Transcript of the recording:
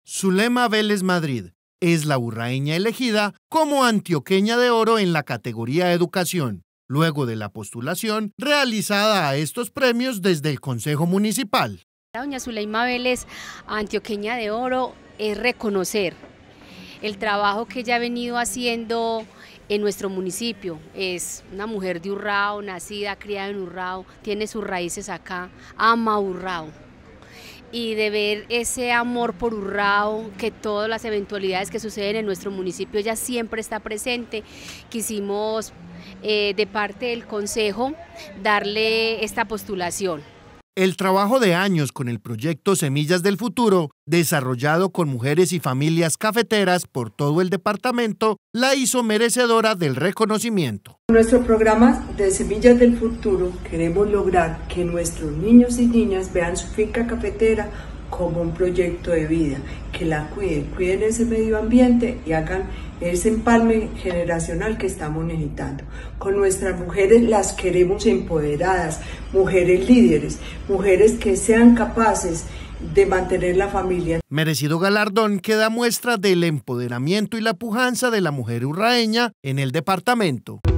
Zulema Vélez Madrid es la urraeña elegida como Antioqueña de Oro en la categoría Educación, luego de la postulación realizada a estos premios desde el Consejo Municipal. Doña Zulema Vélez, Antioqueña de Oro, es reconocer el trabajo que ella ha venido haciendo en nuestro municipio. Es una mujer de Urrao, nacida, criada en Urrao, tiene sus raíces acá, ama Urrao. Y de ver ese amor por Urrao, que todas las eventualidades que suceden en nuestro municipio, ella siempre está presente. Quisimos, de parte del Consejo, darle esta postulación. El trabajo de años con el proyecto Semillas del Futuro, desarrollado con mujeres y familias cafeteras por todo el departamento, la hizo merecedora del reconocimiento. Con nuestro programa de Semillas del Futuro queremos lograr que nuestros niños y niñas vean su finca cafetera como un proyecto de vida, que la cuiden ese medio ambiente y hagan ese empalme generacional que estamos necesitando. Con nuestras mujeres las queremos empoderadas, mujeres líderes, mujeres que sean capaces de mantener la familia. Merecido galardón que da muestra del empoderamiento y la pujanza de la mujer urraeña en el departamento.